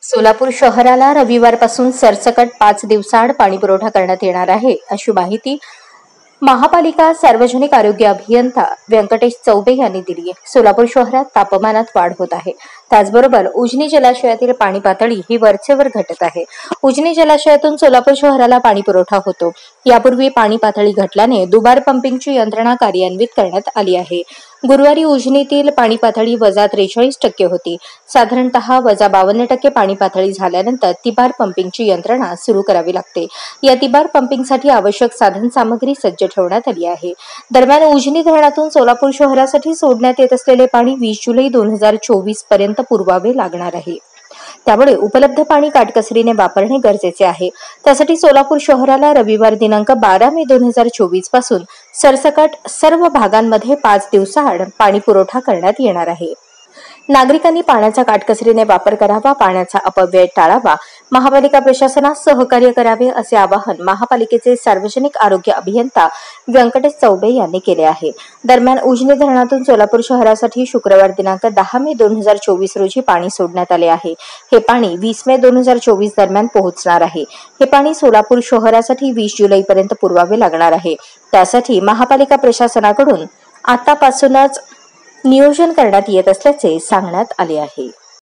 सोलापूर शहराला रविवारपासून सरसकट 5 दिवसाआड पाणीपुरवठा करण्यात येणार आहे, अशी माहिती महापालिका सार्वजनिक आरोग्य अभियंता व्यंकटेश चौबे यांनी दिली आहे। सोलापूर शहरात तापमानात वाढ होत आहे, त्याचबरोबर उजनी जलाशयातील पाणी पातळी ही वरचेवर घटत आहे। उजनी जलाशयातून सोलापूर शहराला पाणी पुरवठा होतो। यापूर्वी पाणी पातळी घटल्याने दुबार पंपिंगची यंत्रणा कार्यान्वित करण्यात आली आहे। गुरुवारी उजनीतील पाणी पातळी -43% होती। साधारणतः -52% पाणी पातळी झाल्यानंतर तिबार पंपिंगची यंत्रणा सुरू करावी लागते। या तिबार पंपिंगसाठी आवश्यक साधन सामग्री सज्ज ठेवण्यात आली आहे। दरम्यान उजनी धरणातून सोलापूर शहरासाठी सोडण्यात येत असलेले पाणी 20 जुलै 2024 पर्यंत पुरवावे लागणार आहे। त्यामुळे उपलब्ध पाणी काटकसरीने वापरणे गरजेचे आहे। त्यासाठी सोलापूर शहराला रविवार दिनांक 12 मे 2024 पासून सरसकट सर्व भागांमध्ये 5 दिवसाआड पाणी पुरवठा करण्यात येणार आहे। नागरिकांनी पाण्याचा काटकसरीने वापर करावा, पाण्याचा अपव्यय टाळावा, महापालिका प्रशासनास सहकार्य करावे असे आवाहन महापालिकेचे सार्वजनिक आरोग्य अभियंता व्यंकटेश चौबे यांनी केले आहे। दरम्यान उजनी धरणातून सोलापूर शहरासाठी शुक्रवार दिनांक 10 मे 2024 रोजी पाणी सोडण्यात आले आहे। हे पाणी 20 मे 2024 दरम्यान पोहोचणार आहे। हे पाणी सोलापूर शहरासाठी 20 जुलै पर्यंत पुरवावे लागणार आहे। त्यासाठी महापालिका प्रशासनाकडून आतापासूनच नियोजन करण्यात येत असल्याचे सांगण्यात आले आहे।